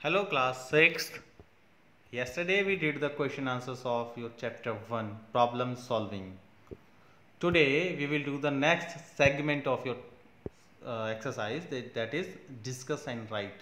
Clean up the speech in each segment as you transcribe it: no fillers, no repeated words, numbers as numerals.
Hello class 6th. Yesterday we did the question answers of your chapter 1 problem solving. Today we will do the next segment of your exercise that is discuss and write.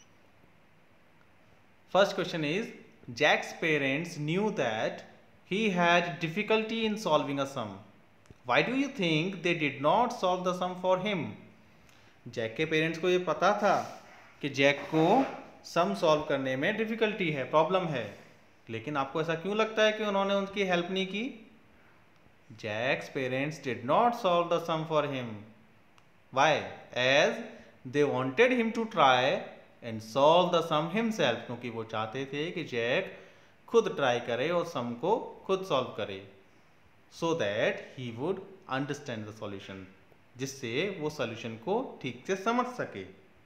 First question is Jack's parents knew that he had difficulty in solving a sum. Why do you think they did not solve the sum for him? Jack के parents को ये पता था कि Jack को sum solve करने में difficulty है, प्रॉब्लम है, लेकिन आपको ऐसा क्यों लगता है कि उन्होंने उनकी हेल्प नहीं की? Jack's parents did not solve the sum for him. Why? As they wanted him to try and solve the sum himself, क्योंकि वो चाहते थे कि जैक खुद ट्राई करे और सम को खुद सॉल्व करे, so that he would understand the solution, जिससे वो सॉल्यूशन को ठीक से समझ सके.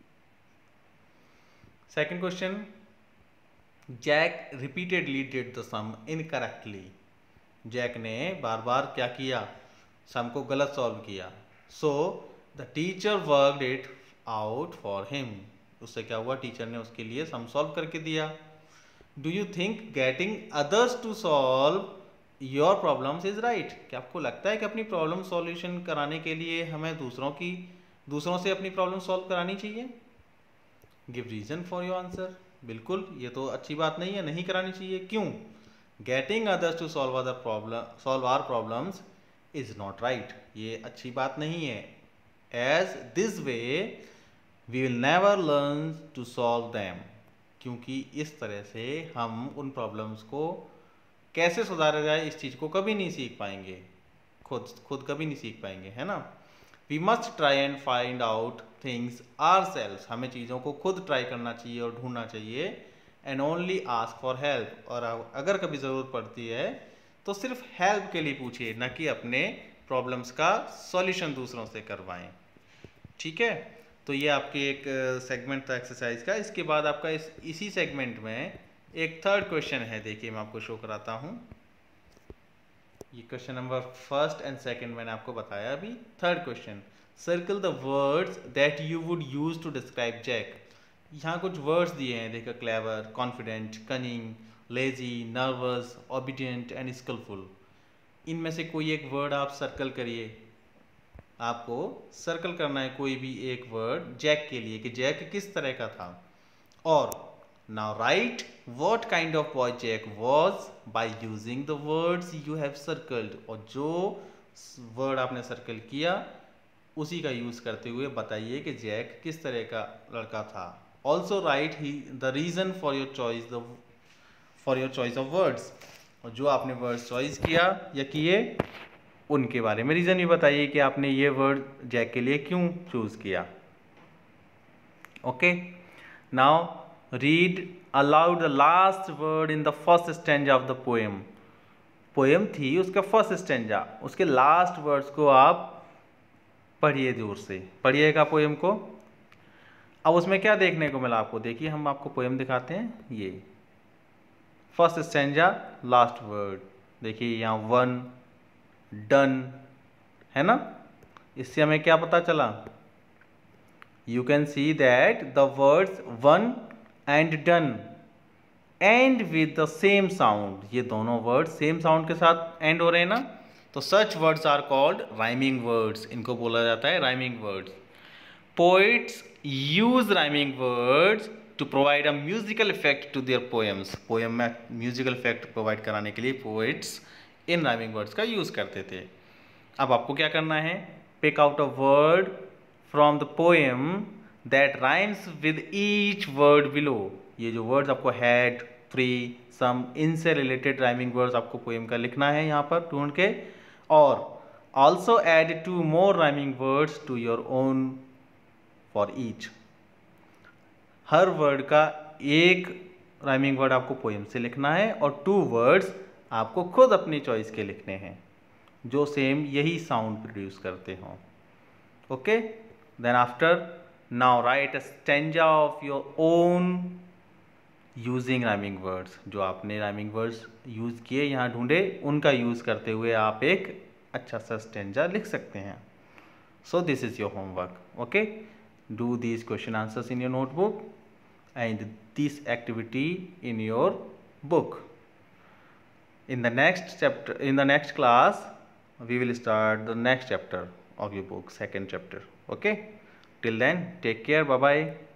Second question, Jack repeatedly did the sum incorrectly. Jack ने बार बार क्या किया? सम को गलत सॉल्व किया. So the teacher worked it out for him. उससे क्या हुआ? टीचर ने उसके लिए सम सॉल्व करके दिया. Do you think getting others to solve your problems is right? क्या आपको लगता है कि अपनी प्रॉब्लम सॉल्यूशन कराने के लिए हमें दूसरों से अपनी प्रॉब्लम सॉल्व करानी चाहिए? Give reason for your answer. बिल्कुल, ये तो अच्छी बात नहीं है, नहीं करानी चाहिए. क्यों? Getting others to solve our problems is not right. ये अच्छी बात नहीं है. As this way we will never learn to solve them. क्योंकि इस तरह से हम उन प्रॉब्लम्स को कैसे सुधारा जाए इस चीज़ को कभी नहीं सीख पाएंगे, खुद कभी नहीं सीख पाएंगे, है ना. We must try and find out things ourselves. हमें चीज़ों को खुद ट्राई करना चाहिए और ढूंढना चाहिए. And only ask for help. और अगर कभी ज़रूरत पड़ती है तो सिर्फ हेल्प के लिए पूछिए, न कि अपने प्रॉब्लम्स का सॉल्यूशन दूसरों से करवाएं. ठीक है, तो ये आपकी एक सेगमेंट था एक्सरसाइज का. इसके बाद आपका इसी सेगमेंट में एक थर्ड क्वेश्चन है. देखिए, मैं आपको शो कराता हूँ. ये question number first and second मैंने आपको बताया. अभी third question, circle the words that you would use to describe Jack. यहाँ कुछ वर्ड्स दिए हैं, देखो, clever, confident, cunning, lazy, nervous, obedient and skilful. इनमें से कोई एक वर्ड आप सर्कल करिए. आपको सर्कल करना है कोई भी एक वर्ड जैक के लिए कि जैक किस तरह का था. और now write what kind of boy Jack was by using the words you have circled. और जो वर्ड आपने सर्कल किया उसी का यूज करते हुए बताइए कि जैक किस तरह का लड़का था. Also write the reason for your choice of words. और जो आपने वर्ड्स चॉइस किया या किए उनके बारे में रीजन भी बताइए कि आपने ये वर्ड जैक के लिए क्यों चूज किया. Okay, now read aloud the last word in the first stanza of the poem. Poem थी उसका फर्स्ट स्टेंजा, उसके लास्ट वर्ड्स को आप पढ़िए, जोर से पढ़िएगा पोएम को. अब उसमें क्या देखने को मिला आपको? देखिए, हम आपको पोएम दिखाते हैं. ये फर्स्ट स्टेंजा, लास्ट वर्ड. देखिए यहाँ वन, डन, है ना. इससे हमें क्या पता चला? You can see that the words one and done end with the same sound. ये दोनों वर्ड सेम साउंड के साथ एंड हो रहे हैं ना, तो such words are called rhyming words. इनको बोला जाता है rhyming words. Poets use rhyming words to provide a musical effect to their poems. Poem में म्यूजिकल इफेक्ट प्रोवाइड कराने के लिए पोइट्स इन राइमिंग वर्ड्स का यूज करते थे. अब आपको क्या करना है? Pick out a word from the poem that rhymes with each word below. ये जो वर्ड्स आपको हैड, फ्री, सम, इनसे रिलेटेड राइमिंग वर्ड्स आपको पोएम का लिखना है यहाँ पर ढूंढ के. और also add 2 more rhyming words to your own for each. हर वर्ड का एक राइमिंग वर्ड आपको पोएम से लिखना है और 2 वर्ड्स आपको खुद अपनी चॉइस के लिखने हैं जो सेम यही साउंड प्रोड्यूस करते हों. Okay, then after now write a stanza of your own using rhyming words. जो आपने rhyming words यूज किए यहाँ ढूंढे, उनका यूज करते हुए आप एक अच्छा सा stanza लिख सकते हैं. So this is your homework. Okay, do these question answers in your notebook and this activity in your book. In the next chapter, in the next class, we will start the next chapter of your book, second chapter. Okay, till then, take care. Bye bye.